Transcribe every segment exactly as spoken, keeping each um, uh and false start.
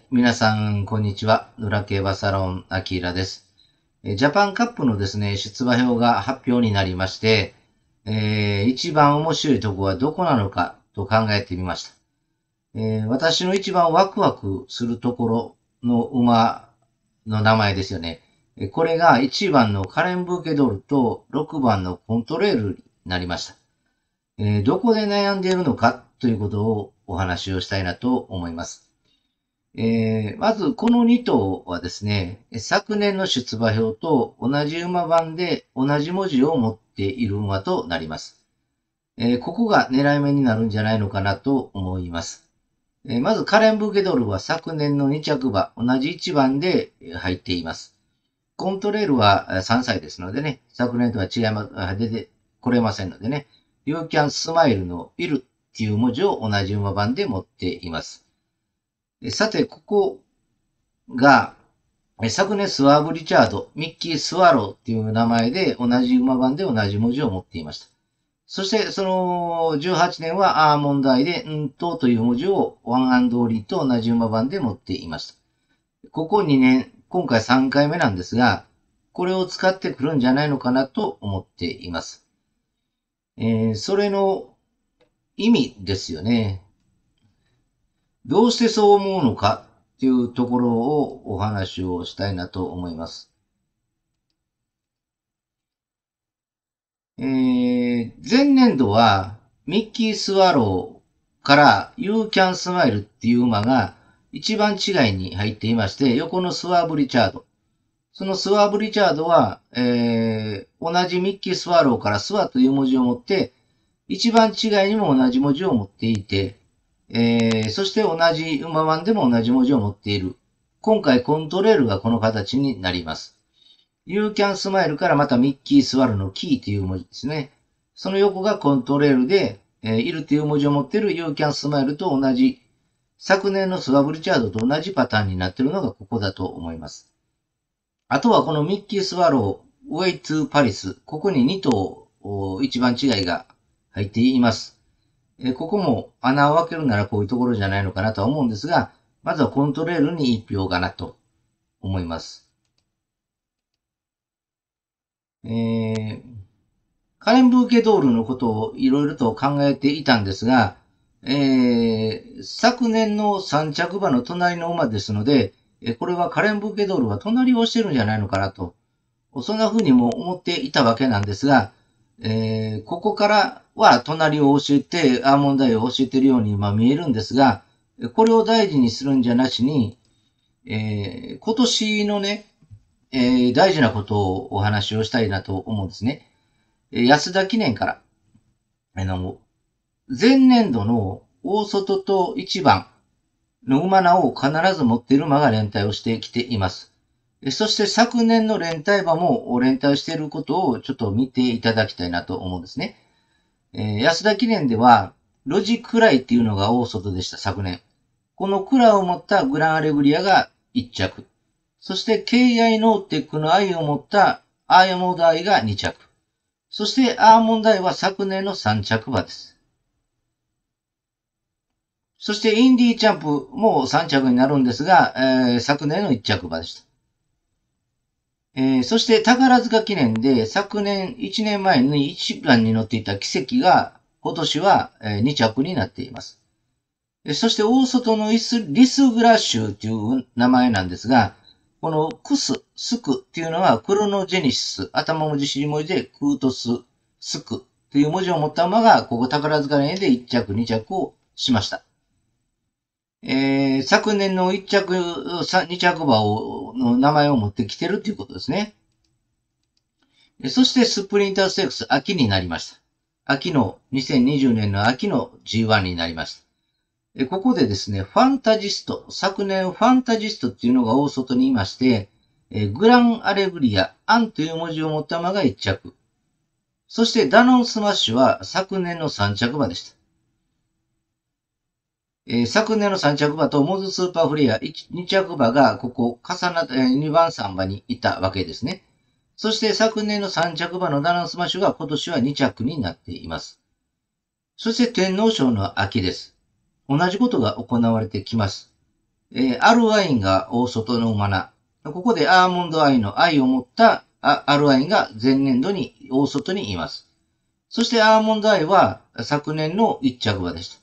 皆さん、こんにちは。野良競馬サロン、アキーラです。ジャパンカップのですね、出馬表が発表になりまして、えー、一番面白いところはどこなのかと考えてみました。えー、私の一番ワクワクするところの馬の名前ですよね。これがいちばんのカレンブーケドールとろくばんのコントレールになりました。えー、どこで悩んでいるのかということをお話をしたいなと思います。えー、まず、このに頭はですね、昨年の出馬表と同じ馬番で同じ文字を持っている馬となります。えー、ここが狙い目になるんじゃないのかなと思います。えー、まず、カレン・ブーケドルは昨年のに着馬、同じいちばんで入っています。コントレールはさんさいですのでね、昨年とは違いま、出てこれませんのでね、You can smile のいるっていう文字を同じ馬番で持っています。さて、ここが、昨年スワーブ・リチャード、ミッキー・スワローっていう名前で同じ馬番で同じ文字を持っていました。そして、そのじゅうはちねんはアーモンドアイで、んとという文字をワンアンドオリーと同じ馬番で持っていました。ここにねん、今回さんかいめなんですが、これを使ってくるんじゃないのかなと思っています。えー、それの意味ですよね。どうしてそう思うのかっていうところをお話をしたいなと思います。えー、前年度はミッキー・スワローから You Can Smile っていう馬が一番違いに入っていまして、横のスワーブ・リチャード。そのスワーブ・リチャードは、えー、同じミッキー・スワローからスワという文字を持って、一番違いにも同じ文字を持っていて、えー、そして同じ馬番でも同じ文字を持っている。今回コントレールがこの形になります。You can smile からまたミッキースワルのキーという文字ですね。その横がコントレールで、えー、いるという文字を持っている You can smile と同じ、昨年のスワブリチャードと同じパターンになっているのがここだと思います。あとはこのミッキースワロー、Way to Paris、ここにに頭一番違いが入っています。えー、ここも穴を開けるならこういうところじゃないのかなとは思うんですが、まずはコントレールにいち票かなと思います。えー、カレン・ブーケドールのことをいろいろと考えていたんですが、えー、昨年のさん着馬の隣の馬ですので、これはカレン・ブーケドールは隣をしてるんじゃないのかなと、そんな風にも思っていたわけなんですが、えー、ここからは隣を教えて、アーモンドアイを教えているように見えるんですが、これを大事にするんじゃなしに、えー、今年のね、えー、大事なことをお話をしたいなと思うんですね。安田記念から、あの、前年度の大外といちばんの馬名を必ず持っている馬が連帯をしてきています。そして昨年の連帯馬も連帯していることをちょっと見ていただきたいなと思うんですね。えー、安田記念では、ロジクライっていうのが大外でした、昨年。このクラを持ったグランアレグリアがいっ着。そして ケーアイ ノーテックの愛を持ったアーモンドアイがに着。そしてアーモンドアイは昨年のさん着馬です。そしてインディーチャンプもさん着になるんですが、えー、昨年のいっ着馬でした。えー、そして宝塚記念で昨年いちねんまえにいちばんに乗っていた奇跡が今年はに着になっています。そして大外のリスグラッシュという名前なんですが、このクス、スクっていうのはクロノジェニシス、頭文字尻文字でクートス、スクという文字を持った馬がここ宝塚記念でいっ着、に着をしました。えー、昨年のいっ着、に着馬をの名前を持ってきてるということですね。そしてスプリンターステークス秋になりました。秋の、にせんにじゅうねんの秋の ジーワン になりました。ここでですね、ファンタジスト、昨年ファンタジストっていうのが大外にいまして、グランアレグリア、アンという文字を持った馬がいっ着。そしてダノンスマッシュは昨年のさん着馬でした。えー、昨年のさん着馬とモズスーパーフレアに着馬がここ重なって、えー、にばんさん馬にいたわけですね。そして昨年のさん着馬のダノンスマッシュが今年はに着になっています。そして天皇賞の秋です。同じことが行われてきます。 えー、アルアインが大外の馬名。ここでアーモンドアイの愛を持ったアルアインが前年度に大外にいます。そしてアーモンドアイは昨年のいっ着馬でした。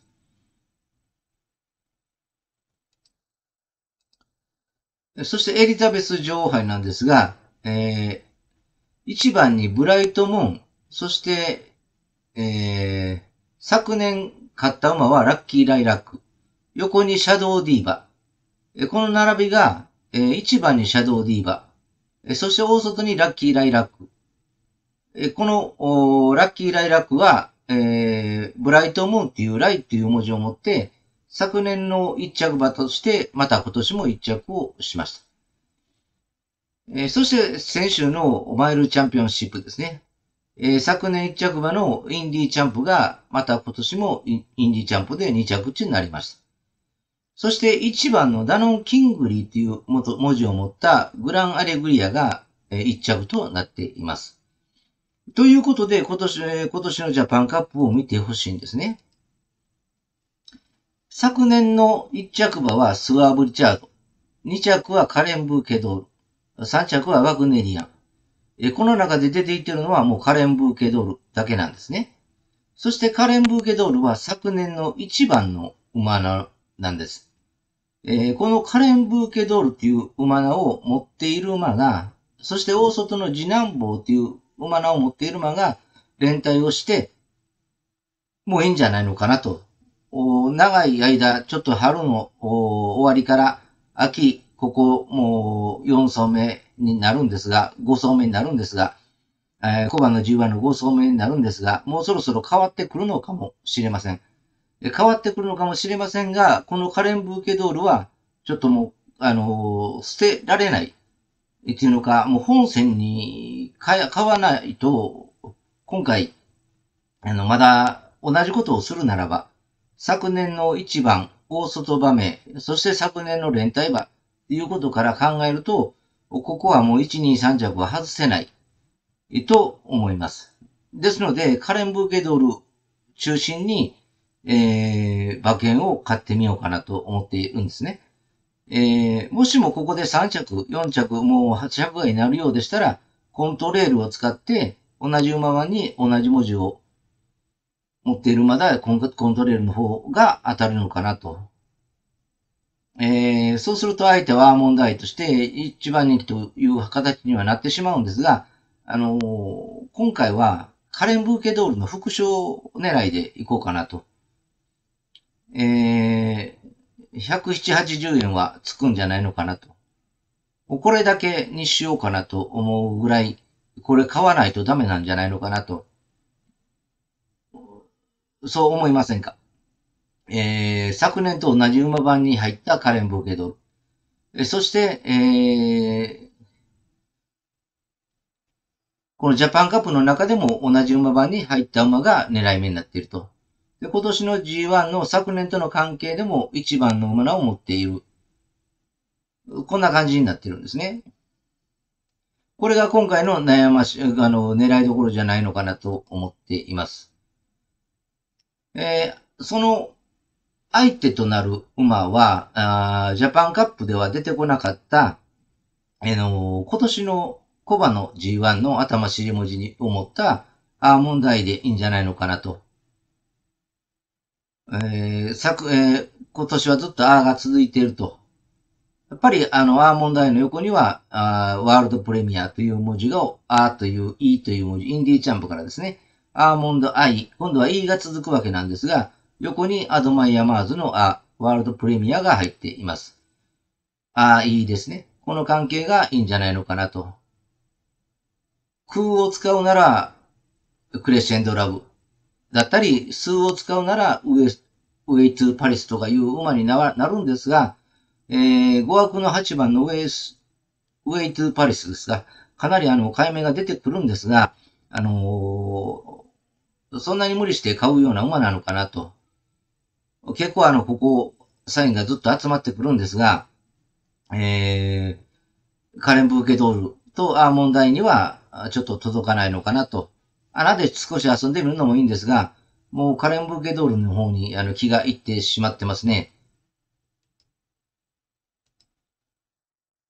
そしてエリザベス女王杯なんですが、えー、いちばんにブライトムーン、そして、えー、昨年勝った馬はラッキーライラック、横にシャドウディーバ。この並びが、えー、いちばんにシャドウディーバ、そして大外にラッキーライラック。このラッキーライラックは、えー、ブライトムーンっていうライっていう文字を持って、昨年のいっ着馬として、また今年もいっ着をしました。えー、そして先週のマイルチャンピオンシップですね。えー、昨年いっ着馬のインディーチャンプが、また今年もインディーチャンプでに着地になりました。そしていちばんのダノン・キングリーという文字を持ったグランアレグリアがいっ着となっています。ということで、今年、今年のジャパンカップを見てほしいんですね。昨年のいっ着馬はスワーブ・リチャード。に着はカレン・ブーケドール。さん着はワグネリアン。この中で出ていってるのはもうカレン・ブーケドールだけなんですね。そしてカレン・ブーケドールは昨年のいちばんの馬なんです。えー、このカレン・ブーケドールっていう馬名を持っている馬が、そして大外の次男坊っていう馬名を持っている馬が連帯をして、もういいんじゃないのかなと。長い間、ちょっと春の終わりから秋、ここもうよん走目になるんですが、ご走目になるんですが、えー、小判のじゅうばんのご走目になるんですが、もうそろそろ変わってくるのかもしれません。変わってくるのかもしれませんが、このカレン・ブーケドールは、ちょっともう、あのー、捨てられない。っていうのか、もう本線に買わないと、今回、あの、まだ同じことをするならば、昨年のいちばん、大外馬名、そして昨年の連帯馬、ということから考えると、ここはもういち、に、さん着は外せない、と思います。ですので、カレン・ブーケドール中心に、えー、馬券を買ってみようかなと思っているんですね。えー、もしもここでさん着、よん着、もうはち着がになるようでしたら、コントレールを使って、同じ馬番に同じ文字を持っている馬だコントレールの方が当たるのかなと。えー、そうすると相手は問題として一番人気という形にはなってしまうんですが、あのー、今回はカレン・ブーケドールの副賞狙いでいこうかなと。えー、ひゃくななじゅう、はちじゅうえんはつくんじゃないのかなと。これだけにしようかなと思うぐらい、これ買わないとダメなんじゃないのかなと。そう思いませんか？えー、昨年と同じ馬番に入ったカレン・ブーケドル。そして、えー、このジャパンカップの中でも同じ馬番に入った馬が狙い目になっていると。で、今年の ジーワン の昨年との関係でも一番の馬を持っている。こんな感じになっているんですね。これが今回の悩まし、あの、狙いどころじゃないのかなと思っています。えー、その相手となる馬は、あジャパンカップでは出てこなかった、あのー、今年のコバの ジーワン の頭尻文字を持ったアーモンドアイでいいんじゃないのかなと。えー、昨、えー、今年はずっとアーが続いていると。やっぱり、あの、アーモンドアイの横には、あワールドプレミアという文字が、アーという E という文字、インディーチャンプからですね、アーモンドアイ、今度は E が続くわけなんですが、横にアドマイヤマーズのア、ワールドプレミアが入っています。ああ、いいですね。この関係がいいんじゃないのかなと。空を使うなら、クレッシェンドラブだったり、数を使うならウェウェイトゥーパリスとかいう馬になるんですが、えー、ご枠のはちばんのウェイス、ウェイトゥーパリスですが、かなりあの、買い目が出てくるんですが、あのー、そんなに無理して買うような馬なのかなと。結構あの、ここ、サインがずっと集まってくるんですが、えー、カレン・ブーケドールとアーモンダイにはちょっと届かないのかなと。穴で少し遊んでみるのもいいんですが、もうカレン・ブーケドールの方にあの気がいってしまってますね。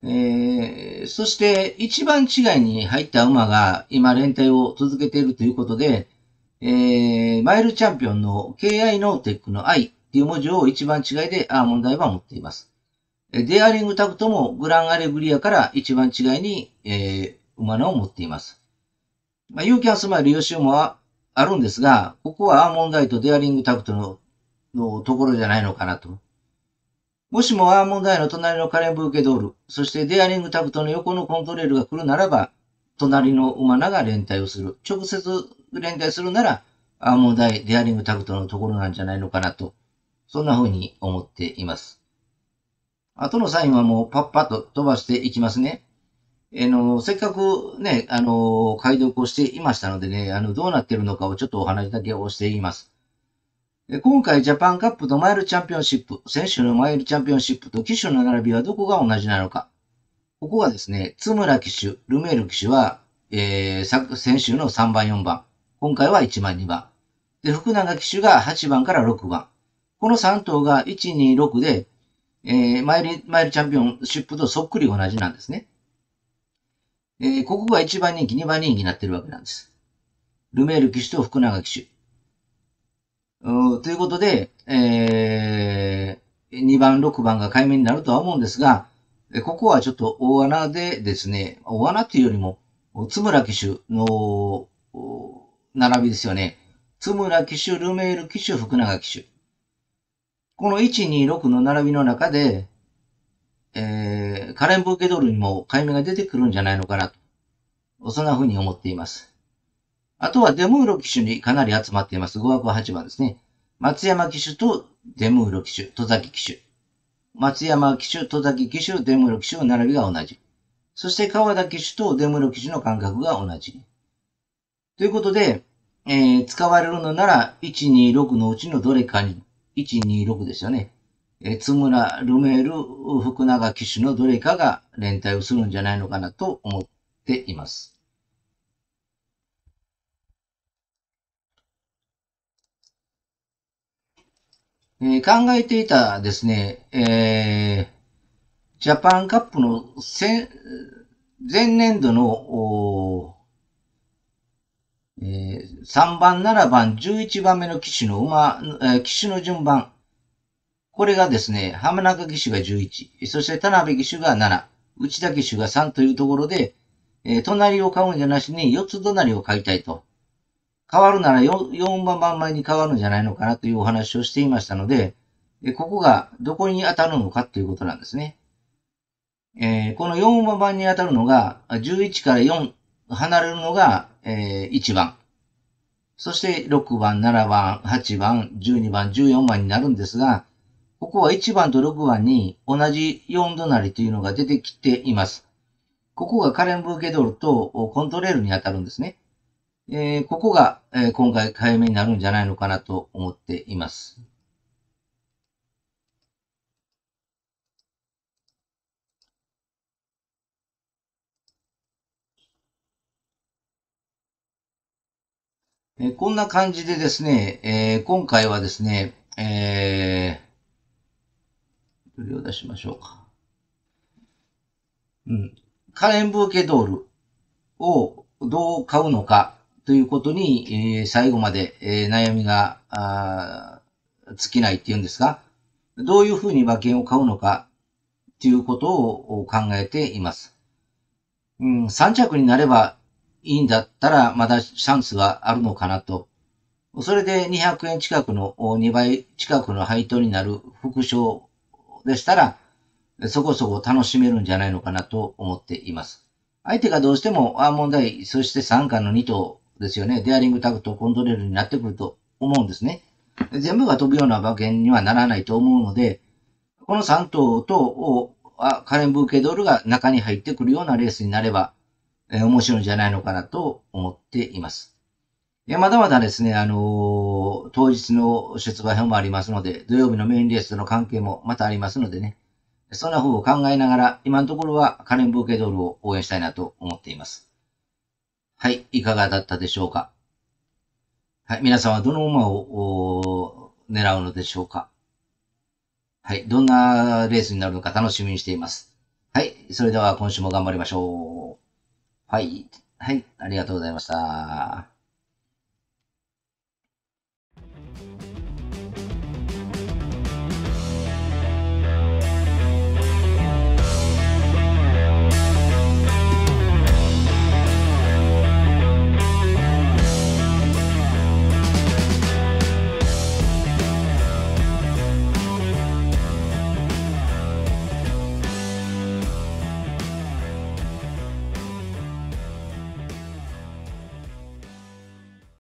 えー、そして一番違いに入った馬が今連帯を続けているということで、えー、マイルチャンピオンの ケーアイ ノーテックの I っていう文字を一番違いでアーモンドアイは持っています。デアリングタクトもグランアレグリアから一番違いに、えー、馬のを持っています。まあ、ユーキャンスマイル吉馬はあるんですが、ここはアーモンドアイとデアリングタクトののところじゃないのかなと。もしもアーモンドアイの隣のカレンブーケドール、そしてデアリングタクトの横のコントレールが来るならば、隣の馬名が連帯をする。直接連帯するなら、アーモンドアイ、デアリングタクトのところなんじゃないのかなと。そんな風に思っています。後のサインはもうパッパッと飛ばしていきますね。あの、せっかくね、あの、解読をしていましたのでね、あの、どうなっているのかをちょっとお話だけをしています。今回、ジャパンカップとマイルチャンピオンシップ、選手のマイルチャンピオンシップと騎手の並びはどこが同じなのか。ここはですね、津村騎手、ルメール騎手は、えー、先週のさんばん、よんばん。今回はいちばん、にばん。で、福永騎手がはちばんからろくばん。このさん頭がいち、に、ろくで、えー、マイル、マイルチャンピオンシップとそっくり同じなんですね。えー、ここがいちばん人気、にばん人気になってるわけなんです。ルメール騎手と福永騎手。ということで、えー、にばん、ろくばんが買い目になるとは思うんですが、ここはちょっと大穴でですね、大穴っていうよりも、津村騎手の並びですよね。津村騎手、ルメール騎手、福永騎手。このいち、に、ろくの並びの中で、えー、カレンブーケドールにも買い目が出てくるんじゃないのかなと。そんな風に思っています。あとはデムーロ騎手にかなり集まっています。ごばくはちばんですね。松山騎手とデムーロ騎手、戸崎騎手。松山騎手、戸崎騎手、デムーロ騎手の並びが同じ。そして川田騎手とデムーロ騎手の間隔が同じ。ということで、えー、使われるのならいち、に、ろくのうちのどれかに、いち、に、ろくですよね。えー、津村、ルメール、福永騎手のどれかが連帯をするんじゃないのかなと思っています。えー、考えていたですね、えー、ジャパンカップの前年度の、えー、さんばん、ななばん、じゅういちばんめの騎手の馬、えー、騎手の順番。これがですね、浜中騎手がじゅういち、そして田辺騎手がなな、内田騎手がさんというところで、えー、隣を買うんじゃなしによっつ隣を買いたいと。変わるなら 4, よんばん前に変わるんじゃないのかなというお話をしていましたので、ここがどこに当たるのかということなんですね。えー、このよんばんに当たるのが、じゅういちからよん離れるのが、えー、いちばん。そしてろくばん、ななばん、はちばん、じゅうにばん、じゅうよんばんになるんですが、ここはいちばんとろくばんに同じよん隣というのが出てきています。ここがカレンブーケドルとコントレールに当たるんですね。えー、ここが、えー、今回買い目になるんじゃないのかなと思っています。えー、こんな感じでですね、えー、今回はですね、えー、どれを出しましょうか。うん。カレンブーケドールをどう買うのかということに、えー、最後まで、えー、悩みが尽きないっていうんですか、どういうふうに馬券を買うのかということを考えています。うん、さん着になればいいんだったらまだチャンスがあるのかなと。それでにひゃくえん近くのにばい近くの配当になる副賞でしたら、そこそこ楽しめるんじゃないのかなと思っています。相手がどうしてもアーモンドアイ、そしてさん巻のに頭ですよね。デアリングタグとコントレールになってくると思うんですね。全部が飛ぶような馬券にはならないと思うので、このさん頭とカレンブーケドルが中に入ってくるようなレースになれば、えー、面白いんじゃないのかなと思っています。まだまだですね、あのー、当日の出馬表もありますので、土曜日のメインレースとの関係もまたありますのでね、そんな風を考えながら、今のところはカレンブーケドールを応援したいなと思っています。はい、いかがだったでしょうか。はい、皆さんはどの馬を狙うのでしょうか。はい、どんなレースになるのか楽しみにしています。 はい。それでは今週も頑張りましょう。はい。はい。ありがとうございました。